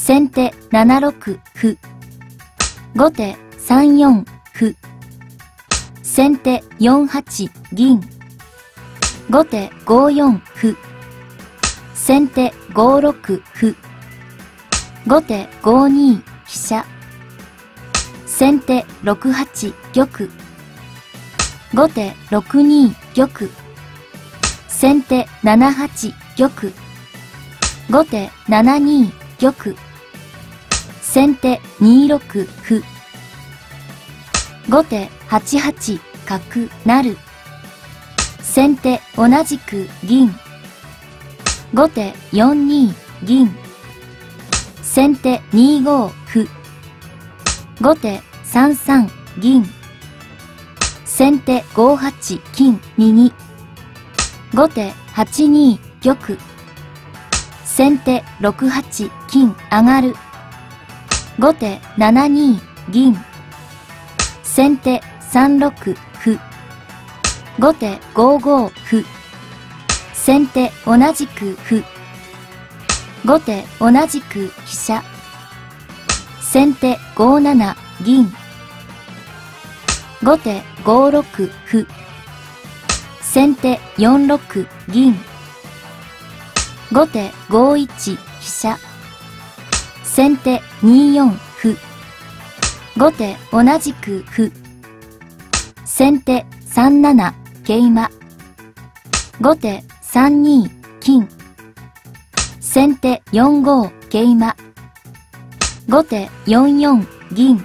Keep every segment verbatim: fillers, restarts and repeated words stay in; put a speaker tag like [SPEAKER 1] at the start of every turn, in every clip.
[SPEAKER 1] 先手ななろく歩。後手さんよん歩。先手よんはち銀。後手ごよん歩。先手ごろく歩。後手ごに飛車。先手ろくはち玉。後手ろくに玉。先手ななはち玉。後手ななに玉。先手にろく歩。後手はちはち角成。先手同じく銀。後手よんに銀。先手にご歩。後手さんさん銀。先手ごはち金右。後手はちに玉。先手ろくはち金上がる。後手ななに銀。先手さんろく歩。後手ごご歩。先手同じく歩。後手同じく飛車。先手ごなな銀。後手ごろく歩。先手よんろく銀。後手ごいち飛車。先手によん歩。後手同じく歩。先手さんなな桂馬。後手さんに金。先手よんご桂馬。後手よんよん銀。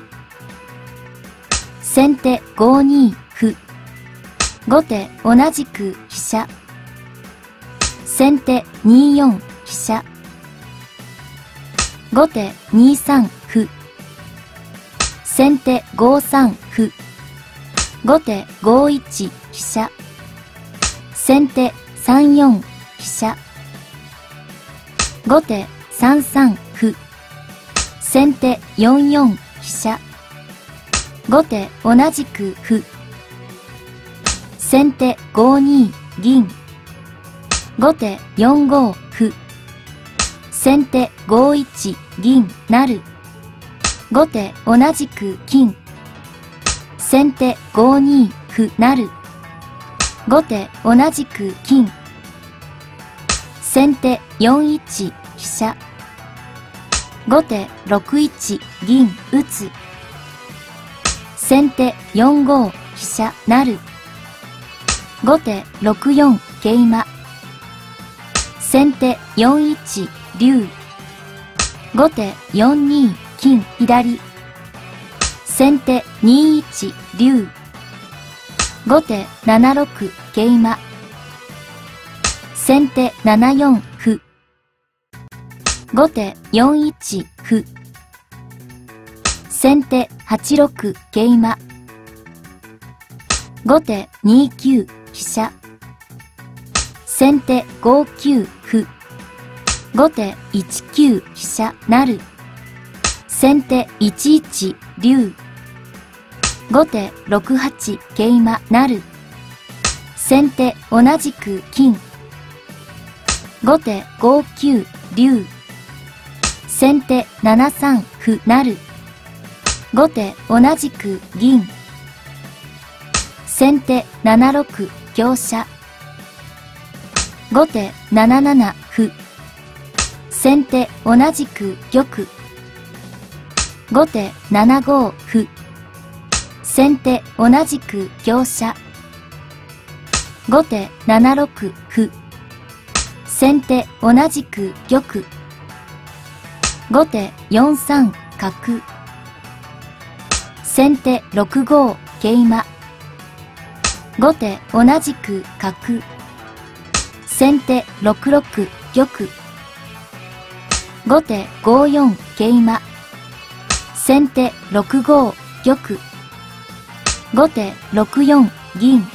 [SPEAKER 1] 先手ごに歩。後手同じく飛車。先手によん飛車。後手にさん歩。先手ごさん歩。後手ごいち飛車。先手さんよん飛車。後手さんさん歩。先手よんよん飛車。後手同じく歩。先手ごに銀。後手よんご歩。先手ごいち銀成。後手同じく金。先手ごに歩成。後手同じく金。先手よんいち飛車。後手ろくいち銀打つ。先手よんご飛車成。後手ろくよん桂馬。先手よんいち竜。後手よんに金左。先手にいち竜。後手ななろく桂馬。先手ななよん歩。後手よんいち歩。先手はちろく桂馬。後手にきゅう飛車。先手ごきゅう歩。後手いちきゅう飛車成。先手いちいち竜。後手ろくはち桂馬成。先手同じく金。後手ごきゅう竜。先手ななさん歩成。後手同じく銀。先手ななろく香車。後手なななな歩。先手同じく玉。後手ななご歩。先手同じく香車。後手ななろく歩。先手同じく玉。後手よんさん角。先手ろくご桂馬。後手同じく角。先手ろくろく玉。後手ごよん桂馬。先手ろくご玉。後手ろくよん銀。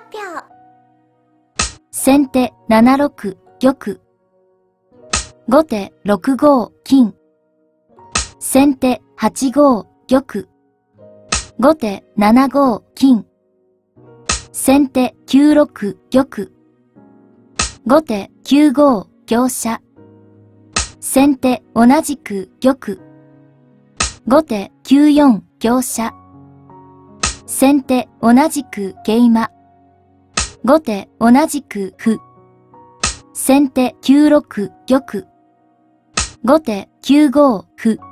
[SPEAKER 2] 票。
[SPEAKER 1] 先手ななろく玉。後手ろくご金。先手はちご玉。後手ななご金。先手きゅうろく玉。後手きゅうご香車。先手同じく玉。後手きゅうよん香車。先手同じく桂馬。後手同じく歩。先手きゅうろく玉。後手きゅうご歩。